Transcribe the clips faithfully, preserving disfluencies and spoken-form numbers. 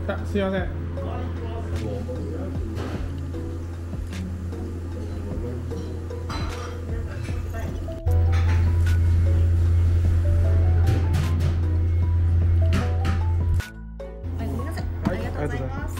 た。すいません。 ありがとうございます。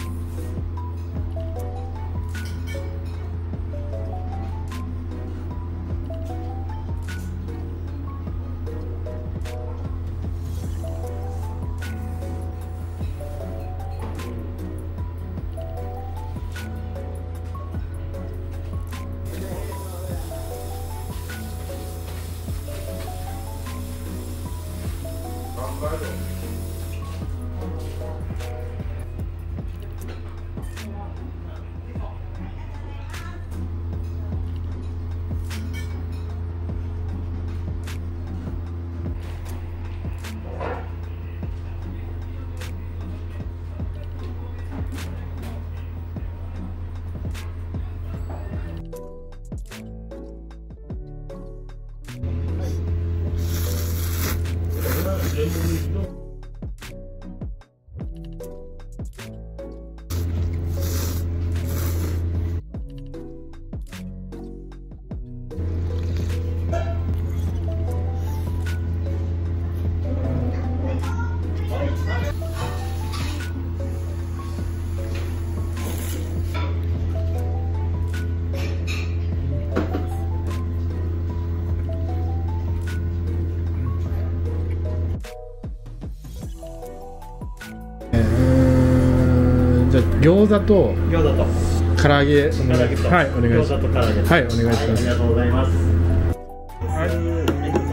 じゃあ餃子と餃子と唐揚げ、 唐揚げとはい、お願いします。 餃子と唐揚げ、 はい、お願いします。 ありがとうございます。 はい。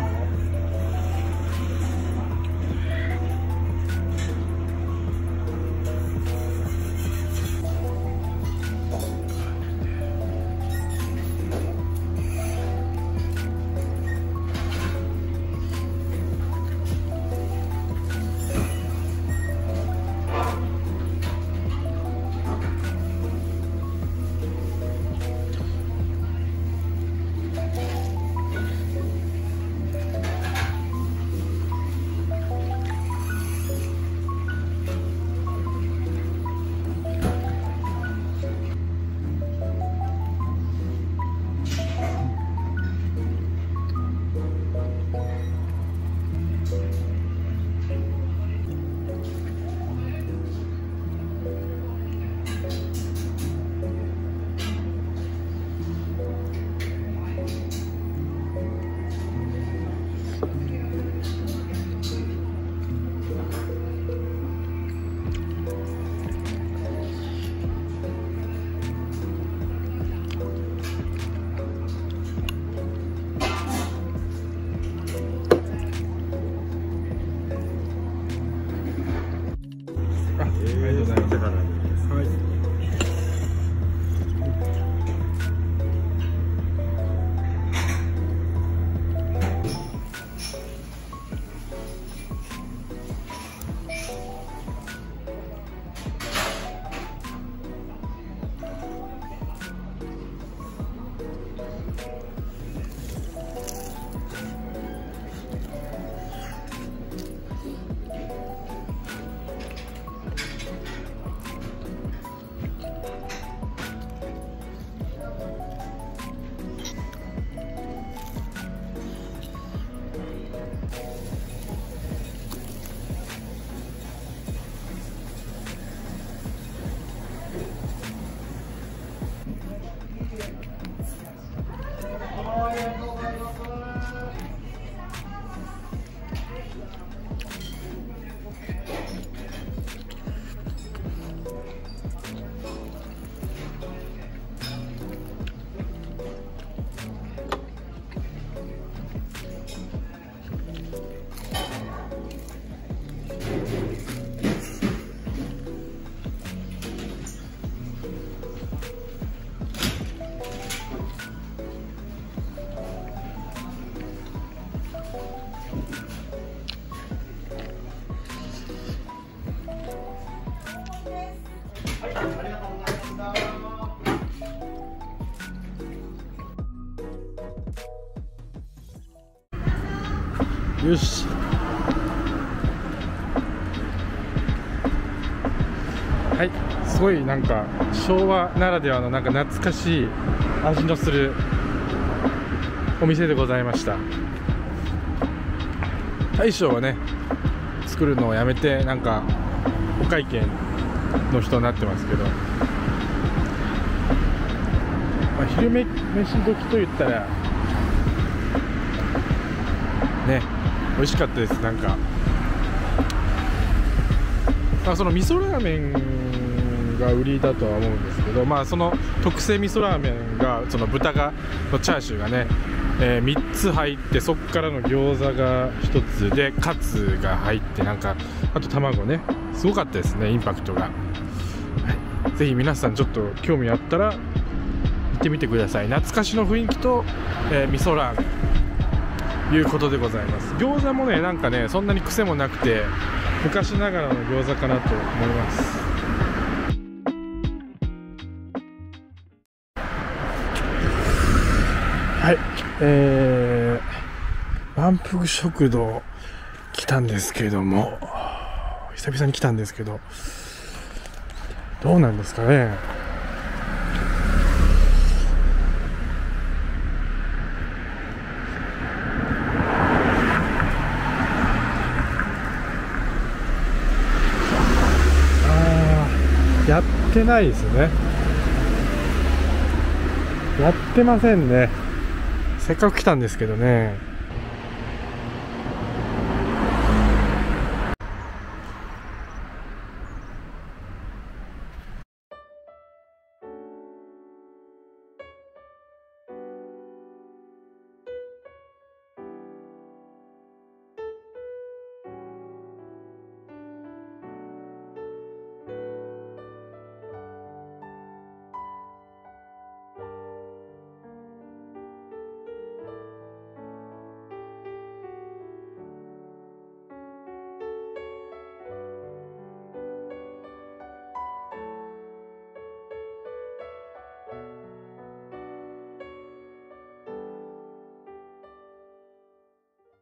よし。 はい、すごいなんか昭和ならではのなんか懐かしい味のするお店でございました。大将はね作るのをやめてなんかお会計の人になってますけど、まあ、昼め飯時と言ったらね美味しかったです。なんか、まあ、その味噌ラーメンが売りだとは思うんですけど、まあその特製味噌ラーメンがその豚がのチャーシューがね、えー、みっつ入って、そこからの餃子がひとつでカツが入って、なんかあと卵ね、すごかったですね、インパクトが。はい、ぜひ皆さんちょっと興味あったら行ってみてください。懐かしの雰囲気と、えー、味噌ラーメンいうことでございます。餃子もねなんかねそんなに癖もなくて昔ながらの餃子かなと思います。はい、えー、満腹食堂来たんですけども、久々に来たんですけどどうなんですかね。やってないですね。やってませんね。せっかく来たんですけどね。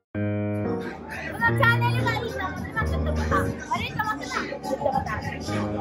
このチャンネルがいいと思ってます。悪いと思ってます。